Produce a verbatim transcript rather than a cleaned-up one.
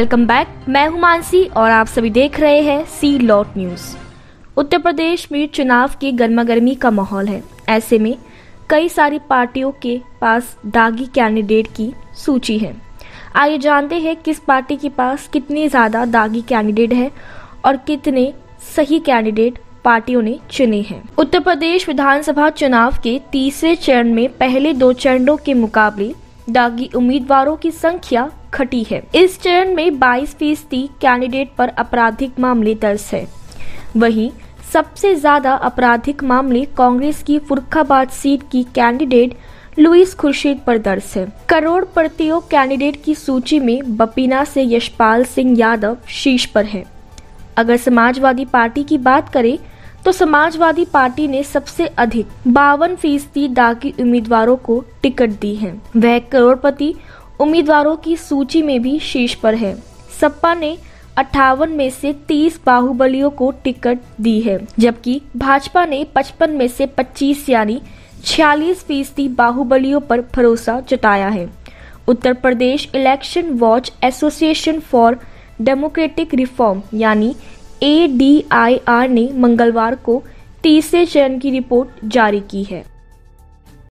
Welcome back. मैं हूं मानसी और आप सभी देख रहे हैं see lot news. Uttar Pradesh में चुनाव की गर्मा गर्मी का माहौल है। ऐसे में कई सारी पार्टियों के पास दागी कैंडिडेट की सूची है। आइए जानते हैं किस पार्टी के पास कितनी ज्यादा दागी कैंडिडेट है और कितने सही कैंडिडेट पार्टियों ने चुने हैं। उत्तर प्रदेश विधानसभा चुनाव के तीसरे चरण में पहले दो चरणों के मुकाबले दागी उम्मीदवारों की संख्या घटी है। इस चरण में बाईस फीसदी कैंडिडेट पर आपराधिक मामले दर्ज है। वहीं सबसे ज्यादा आपराधिक मामले कांग्रेस की फुर्रुखाबाद सीट की कैंडिडेट लुईस खुर्शीद पर दर्ज है। करोड़पतियों कैंडिडेट की सूची में बपीना से यशपाल सिंह यादव शीर्ष पर है। अगर समाजवादी पार्टी की बात करें तो समाजवादी पार्टी ने सबसे अधिक बावन फीसदी दागी उम्मीदवारों को टिकट दी है। वह करोड़पति उम्मीदवारों की सूची में भी शीर्ष पर है। सपा ने अट्ठावन में से तीस बाहुबलियों को टिकट दी है, जबकि भाजपा ने पचपन में से पच्चीस यानी छियालीस फीसदी बाहुबलियों पर भरोसा जताया है। Uttar Pradesh election watch association for democratic reform यानी ए डी आई आर ने मंगलवार को तीसरे चरण की रिपोर्ट जारी की है।